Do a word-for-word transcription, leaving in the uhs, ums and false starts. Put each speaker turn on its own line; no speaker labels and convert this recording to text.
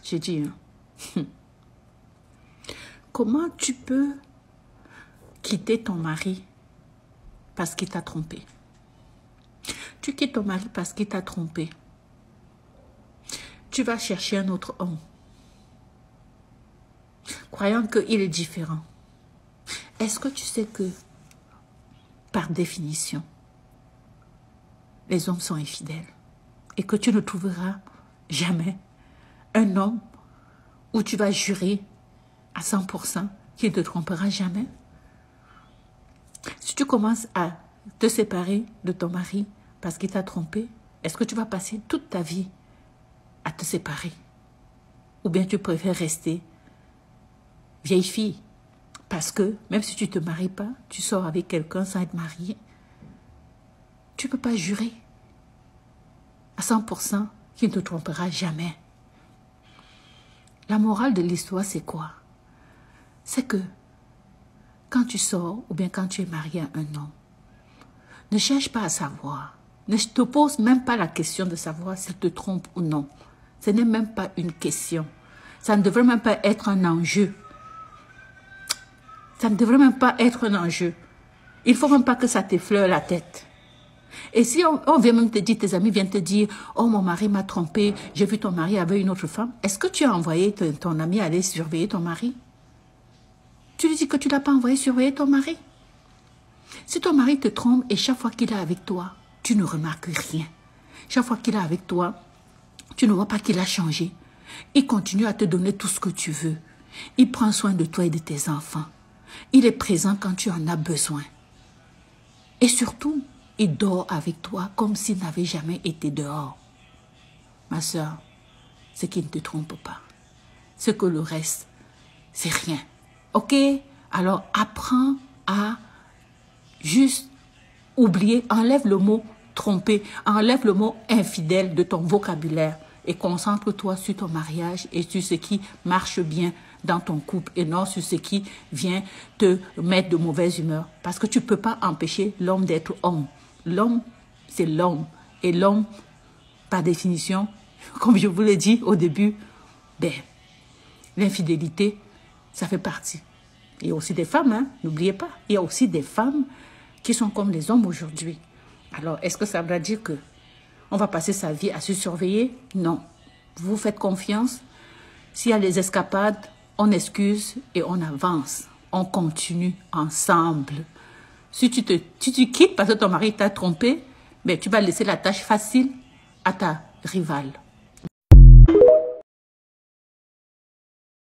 j'ai dit, hein. Comment tu peux quitter ton mari parce qu'il t'a trompé? Tu quittes ton mari parce qu'il t'a trompé. Tu vas chercher un autre homme, croyant qu'il est différent. Est-ce que tu sais que, par définition, les hommes sont infidèles et que tu ne trouveras jamais un homme où tu vas jurer à cent pour cent qu'il ne te trompera jamais? Si tu commences à te séparer de ton mari parce qu'il t'a trompé, est-ce que tu vas passer toute ta vie à te séparer? Ou bien tu préfères rester vieille fille? Parce que même si tu ne te maries pas, tu sors avec quelqu'un sans être marié, tu ne peux pas jurer à cent pour cent qu'il ne te trompera jamais. La morale de l'histoire, c'est quoi? C'est que quand tu sors ou bien quand tu es marié à un homme, ne cherche pas à savoir. Ne te pose même pas la question de savoir s'il te trompe ou non. Ce n'est même pas une question. Ça ne devrait même pas être un enjeu. Ça ne devrait même pas être un enjeu. Il ne faut même pas que ça t'effleure la tête. Et si on, on vient même te dire, tes amis viennent te dire, oh mon mari m'a trompé, j'ai vu ton mari avec une autre femme, est-ce que tu as envoyé ton, ton ami aller surveiller ton mari? Tu lui dis que tu ne l'as pas envoyé surveiller ton mari? Si ton mari te trompe et chaque fois qu'il est avec toi, tu ne remarques rien. Chaque fois qu'il est avec toi, tu ne vois pas qu'il a changé. Il continue à te donner tout ce que tu veux. Il prend soin de toi et de tes enfants. Il est présent quand tu en as besoin. Et surtout, il dort avec toi comme s'il n'avait jamais été dehors. Ma soeur, c'est qu'il ne te trompe pas. Ce que le reste, c'est rien. Ok? Alors apprends à juste oublier, enlève le mot tromper, enlève le mot infidèle de ton vocabulaire et concentre-toi sur ton mariage et sur ce qui marche bien dans ton couple et non sur ce qui vient te mettre de mauvaise humeur. Parce que tu ne peux pas empêcher l'homme d'être homme. L'homme, c'est l'homme. Et l'homme, par définition, comme je vous l'ai dit au début, ben, l'infidélité, ça fait partie. Il y a aussi des femmes, hein, n'oubliez pas. Il y a aussi des femmes qui sont comme les hommes aujourd'hui. Alors, est-ce que ça veut dire que on va passer sa vie à se surveiller? Non. Vous faites confiance. S'il y a des escapades, on excuse et on avance. On continue ensemble. Si tu te si tu quittes parce que ton mari t'a trompé, ben, tu vas laisser la tâche facile à ta rivale.